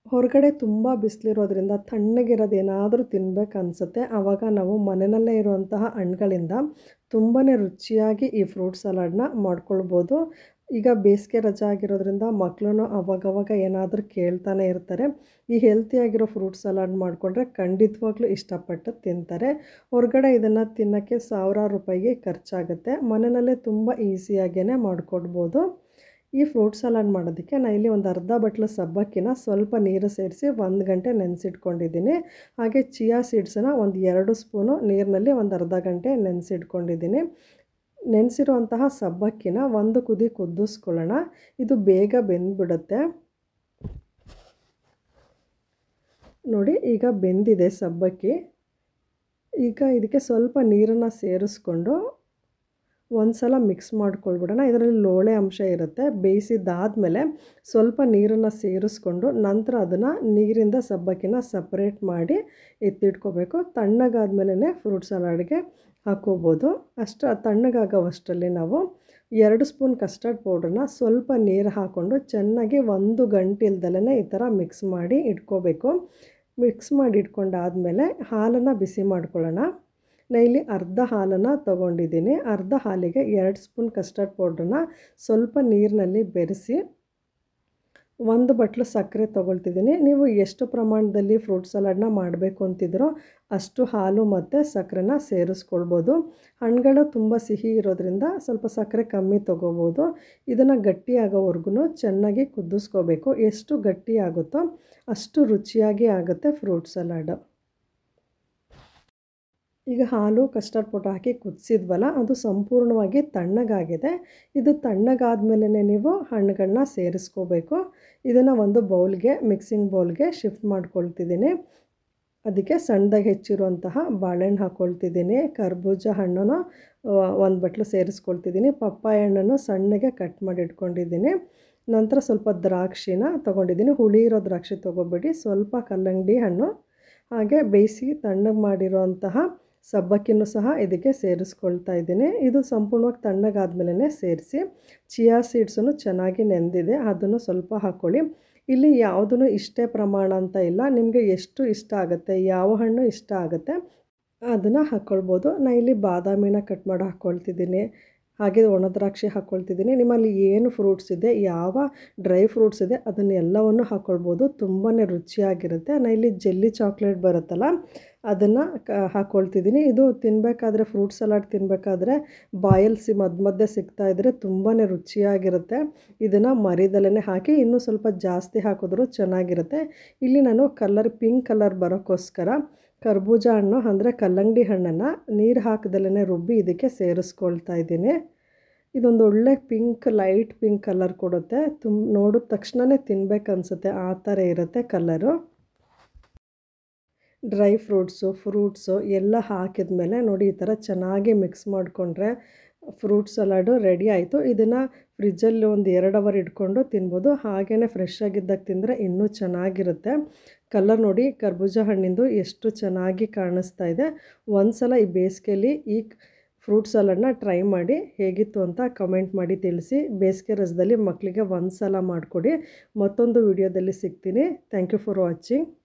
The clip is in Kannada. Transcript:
ಹೊರಗಡೆ ತುಂಬ ಬಿಸಿಲಿರೋದ್ರಿಂದ ತಣ್ಣಗಿರೋದು ಏನಾದರೂ ತಿನ್ನಬೇಕನ್ಸುತ್ತೆ. ಆವಾಗ ನಾವು ಮನೆಯಲ್ಲೇ ಇರುವಂತಹ ಹಣ್ಣುಗಳಿಂದ ತುಂಬಾ ರುಚಿಯಾಗಿ ಈ ಫ್ರೂಟ್ ಸಲಾಡ್ನ ಮಾಡ್ಕೊಳ್ಬೋದು. ಈಗ ಬೇಸಿಗೆ ರಜೆ ಆಗಿರೋದ್ರಿಂದ ಮಕ್ಕಳು ಅವಾಗವಾಗ ಏನಾದರೂ ಕೇಳ್ತಾನೆ ಇರ್ತಾರೆ. ಈ ಹೆಲ್ತಿಯಾಗಿರೋ ಫ್ರೂಟ್ ಸಲಾಡ್ ಮಾಡಿಕೊಂಡ್ರೆ ಖಂಡಿತವಾಗ್ಲೂ ಇಷ್ಟಪಟ್ಟು ತಿಂತಾರೆ. ಹೊರಗಡೆ ಇದನ್ನು ತಿನ್ನೋಕ್ಕೆ ಸಾವಿರಾರು ರೂಪಾಯಿಗೆ ಖರ್ಚಾಗುತ್ತೆ. ಮನೆಯಲ್ಲೇ ತುಂಬ ಈಸಿಯಾಗೇ ಮಾಡಿಕೊಡ್ಬೋದು. ಈ ಫ್ರೂಟ್ ಸಲಾಡ್ ಮಾಡೋದಕ್ಕೆ ನಾನು ಇಲ್ಲಿ ಒಂದು ಅರ್ಧ ಬಟ್ಲು ಸಬ್ಬಕ್ಕಿನ ಸ್ವಲ್ಪ ನೀರು ಸೇರಿಸಿ 1 ಗಂಟೆ ನೆನೆಸಿಟ್ಕೊಂಡಿದ್ದೀನಿ. ಹಾಗೆ ಚಿಯಾ ಸೀಡ್ಸನ್ನು ಒಂದು 2 ಸ್ಪೂನು ನೀರಿನಲ್ಲಿ ಒಂದು ಅರ್ಧ ಗಂಟೆ ನೆನೆಸಿಟ್ಕೊಂಡಿದ್ದೀನಿ. ನೆನೆಸಿರುವಂತಹ ಸಬ್ಬಕ್ಕಿನ ಒಂದು ಕುದಿ ಕುದಿಸ್ಕೊಳ್ಳೋಣ. ಇದು ಬೇಗ ಬೆಂದ್ಬಿಡುತ್ತೆ. ನೋಡಿ, ಈಗ ಬೆಂದಿದೆ ಸಬ್ಬಕ್ಕಿ. ಈಗ ಇದಕ್ಕೆ ಸ್ವಲ್ಪ ನೀರನ್ನು ಸೇರಿಸ್ಕೊಂಡು ಒಂದು ಸಲ ಮಿಕ್ಸ್ ಮಾಡ್ಕೊಳ್ಬಿಡೋಣ. ಇದರಲ್ಲಿ ಲೋಳೆ ಅಂಶ ಇರುತ್ತೆ. ಬೇಯಿಸಿದ್ದಾದಮೇಲೆ ಸ್ವಲ್ಪ ನೀರನ್ನು ಸೇರಿಸ್ಕೊಂಡು ನಂತರ ಅದನ್ನು ನೀರಿಂದ ಸಬ್ಬಕ್ಕಿನ ಸಪ್ರೇಟ್ ಮಾಡಿ ಎತ್ತಿಟ್ಕೋಬೇಕು. ತಣ್ಣಗಾದ್ಮೇಲೆ ಫ್ರೂಟ್ ಸಲಾಡ್ಗೆ ಹಾಕೋಬೋದು. ತಣ್ಣಗಾಗೋವಷ್ಟರಲ್ಲಿ ನಾವು 2 ಸ್ಪೂನ್ ಕಸ್ಟರ್ಡ್ ಪೌಡ್ರನ್ನ ಸ್ವಲ್ಪ ನೀರು ಹಾಕ್ಕೊಂಡು ಚೆನ್ನಾಗಿ 1 ಗಂಟೆ ಇಲ್ದಲೇ ಈ ಥರ ಮಿಕ್ಸ್ ಮಾಡಿ ಇಟ್ಕೋಬೇಕು. ಮಿಕ್ಸ್ ಮಾಡಿ ಇಟ್ಕೊಂಡಾದಮೇಲೆ ಹಾಲನ್ನು ಬಿಸಿ ಮಾಡ್ಕೊಳ್ಳೋಣ. ನಾನು ಇಲ್ಲಿ ಅರ್ಧ ಹಾಲನ್ನು ತೊಗೊಂಡಿದ್ದೀನಿ. ಅರ್ಧ ಹಾಲಿಗೆ 2 ಸ್ಪೂನ್ ಕಸ್ಟರ್ಡ್ ಪೌಡ್ರನ್ನ ಸ್ವಲ್ಪ ನೀರಿನಲ್ಲಿ ಬೆರೆಸಿ 1 ಬಟ್ಲು ಸಕ್ಕರೆ ತೊಗೊಳ್ತಿದ್ದೀನಿ. ನೀವು ಎಷ್ಟು ಪ್ರಮಾಣದಲ್ಲಿ ಫ್ರೂಟ್ ಸಲಾಡ್ನ ಮಾಡಬೇಕು ಅಂತಿದ್ರೋ ಅಷ್ಟು ಹಾಲು ಮತ್ತು ಸಕ್ಕರೆನ ಸೇರಿಸ್ಕೊಳ್ಬೋದು. ಹಣ್ಣುಗಳು ತುಂಬ ಸಿಹಿ ಇರೋದ್ರಿಂದ ಸ್ವಲ್ಪ ಸಕ್ಕರೆ ಕಮ್ಮಿ ತೊಗೋಬೋದು. ಇದನ್ನು ಗಟ್ಟಿಯಾಗೋವರೆಗೂ ಚೆನ್ನಾಗಿ ಕುದಿಸ್ಕೋಬೇಕು. ಎಷ್ಟು ಗಟ್ಟಿ ಆಗುತ್ತೋ ಅಷ್ಟು ರುಚಿಯಾಗಿ ಆಗುತ್ತೆ ಫ್ರೂಟ್ ಸಲಾಡ್. ಈಗ ಹಾಲು ಕಸ್ಟರ್ಡ್ ಪೌಡರ್ ಹಾಕಿ ಕುದಿಸಿದ್ವಲ್ಲ, ಅದು ಸಂಪೂರ್ಣವಾಗಿ ತಣ್ಣಗಾಗಿದೆ. ಇದು ತಣ್ಣಗಾದ್ಮೇಲೆ ನೀವು ಹಣ್ಣುಗಳನ್ನ ಸೇರಿಸ್ಕೋಬೇಕು. ಇದನ್ನು ಒಂದು ಮಿಕ್ಸಿಂಗ್ ಬೌಲ್ಗೆ ಶಿಫ್ಟ್ ಮಾಡ್ಕೊಳ್ತಿದ್ದೀನಿ. ಅದಕ್ಕೆ ಸಣ್ಣದಾಗಿ ಹೆಚ್ಚಿರುವಂತಹ ಬಾಳೆಹಣ್ಣು ಹಾಕ್ಕೊಳ್ತಿದ್ದೀನಿ. ಕರ್ಬೂಜ ಹಣ್ಣನ್ನು 1 ಬಟ್ಲು ಸೇರಿಸ್ಕೊಳ್ತಿದ್ದೀನಿ. ಪಪ್ಪಾಯ ಹಣ್ಣನ್ನು ಸಣ್ಣಗೆ ಕಟ್ ಮಾಡಿ ಇಟ್ಕೊಂಡಿದ್ದೀನಿ. ನಂತರ ಸ್ವಲ್ಪ ದ್ರಾಕ್ಷಿನ ತೊಗೊಂಡಿದ್ದೀನಿ. ಹುಳಿ ಇರೋ ದ್ರಾಕ್ಷಿ ತೊಗೋಬೇಡಿ, ಸ್ವಲ್ಪ ಕಲ್ಲಂಗಡಿ ಹಣ್ಣು, ಹಾಗೆ ಬೇಯಿಸಿ ತಣ್ಣಗೆ ಮಾಡಿರೋಂತಹ ಸಬ್ಬಕ್ಕಿನೂ ಸಹ ಇದಕ್ಕೆ ಸೇರಿಸ್ಕೊಳ್ತಾ ಇದ್ದೀನಿ. ಇದು ಸಂಪೂರ್ಣವಾಗಿ ತಣ್ಣಗಾದ್ಮೇಲೆ ಸೇರಿಸಿ. ಚಿಯಾ ಸೀಡ್ಸನ್ನು ಚೆನ್ನಾಗಿ ನೆಂದಿದೆ, ಅದನ್ನು ಸ್ವಲ್ಪ ಹಾಕ್ಕೊಳ್ಳಿ. ಇಲ್ಲಿ ಯಾವುದೂ ಇಷ್ಟೇ ಪ್ರಮಾಣ ಅಂತ ಇಲ್ಲ. ನಿಮಗೆ ಎಷ್ಟು ಇಷ್ಟ ಆಗುತ್ತೆ, ಯಾವ ಹಣ್ಣು ಇಷ್ಟ ಆಗುತ್ತೆ ಅದನ್ನು ಹಾಕ್ಕೊಳ್ಬೋದು. ನಾನು ಇಲ್ಲಿ ಬಾದಾಮಿನ ಕಟ್ ಮಾಡಿ ಹಾಕ್ಕೊಳ್ತಿದ್ದೀನಿ. ಹಾಗೆ ಒಣ ದ್ರಾಕ್ಷಿ ಹಾಕ್ಕೊಳ್ತಿದ್ದೀನಿ. ನಿಮ್ಮಲ್ಲಿ ಏನು ಫ್ರೂಟ್ಸ್ ಇದೆ, ಯಾವ ಡ್ರೈ ಫ್ರೂಟ್ಸ್ ಇದೆ ಅದನ್ನೆಲ್ಲವನ್ನು ಹಾಕ್ಕೊಳ್ಬೋದು. ತುಂಬಾ ರುಚಿಯಾಗಿರುತ್ತೆ. ನಾನು ಇಲ್ಲಿ ಜೆಲ್ಲಿ ಚಾಕ್ಲೇಟ್ ಬರುತ್ತಲ್ಲ ಅದನ್ನು ಹಾಕ್ಕೊಳ್ತಿದ್ದೀನಿ. ಇದು ತಿನ್ನಬೇಕಾದ್ರೆ ಫ್ರೂಟ್ ಸಲಾಡ್ ತಿನ್ನಬೇಕಾದ್ರೆ ಬಾಯಲ್ಲಿ ಮಧ್ಯೆ ಸಿಗ್ತಾಯಿದ್ರೆ ತುಂಬಾ ರುಚಿಯಾಗಿರುತ್ತೆ. ಇದನ್ನು ಮರಿದಲ್ಲೇ ಹಾಕಿ ಇನ್ನೂ ಸ್ವಲ್ಪ ಜಾಸ್ತಿ ಹಾಕಿದ್ರೂ ಚೆನ್ನಾಗಿರುತ್ತೆ. ಇಲ್ಲಿ ನಾನು ಪಿಂಕ್ ಕಲರ್ ಬರೋಕ್ಕೋಸ್ಕರ ಕರ್ಬೂಜ ಹಣ್ಣು ಅಂದರೆ ಕಲ್ಲಂಗಡಿ ಹಣ್ಣನ್ನು ನೀರು ಹಾಕದಲ್ಲೇ ರುಬ್ಬಿ ಇದಕ್ಕೆ ಸೇರಿಸ್ಕೊಳ್ತಾ ಇದ್ದೀನಿ. ಇದೊಂದು ಒಳ್ಳೆ ಲೈಟ್ ಪಿಂಕ್ ಕಲರ್ ಕೊಡುತ್ತೆ. ನೋಡಿದ ತಕ್ಷಣವೇ ತಿನ್ನಬೇಕನ್ಸುತ್ತೆ, ಆ ಥರ ಇರುತ್ತೆ ಕಲರು. ಡ್ರೈ ಫ್ರೂಟ್ಸು ಎಲ್ಲ ಹಾಕಿದ್ಮೇಲೆ ನೋಡಿ ಈ ಥರ ಚೆನ್ನಾಗಿ ಮಿಕ್ಸ್ ಮಾಡಿಕೊಂಡ್ರೆ ಫ್ರೂಟ್ ಸಲಾಡು ರೆಡಿ ಆಯಿತು. ಇದನ್ನು ಫ್ರಿಜ್ಜಲ್ಲಿ ಒಂದು 2 ಅವರ್ ಇಟ್ಕೊಂಡು ತಿನ್ಬೋದು. ಹಾಗೆಯೇ ಫ್ರೆಶ್ ಆಗಿದ್ದಾಗ ತಿಂದರೆ ಇನ್ನೂ ಚೆನ್ನಾಗಿರುತ್ತೆ. ಕಲರ್ ನೋಡಿ ಕರ್ಬೂಜ ಹಣ್ಣಿಂದು ಎಷ್ಟು ಚೆನ್ನಾಗಿ ಕಾಣಿಸ್ತಾ ಇದೆ. ಒಂದು ಸಲ ಈ ಬೇಸಿಗೆಯಲ್ಲಿ ಈ ಫ್ರೂಟ್ ಸಲಾಡ್ನ ಟ್ರೈ ಮಾಡಿ ಹೇಗಿತ್ತು ಅಂತ ಕಮೆಂಟ್ ಮಾಡಿ ತಿಳಿಸಿ. ಬೇಸಿಗೆ ರಜದಲ್ಲಿ ಮಕ್ಕಳಿಗೆ ಒಂದು ಸಲ ಮಾಡಿಕೊಡಿ. ಮತ್ತೊಂದು ವಿಡಿಯೋದಲ್ಲಿ ಸಿಗ್ತೀನಿ. Thank you for watching.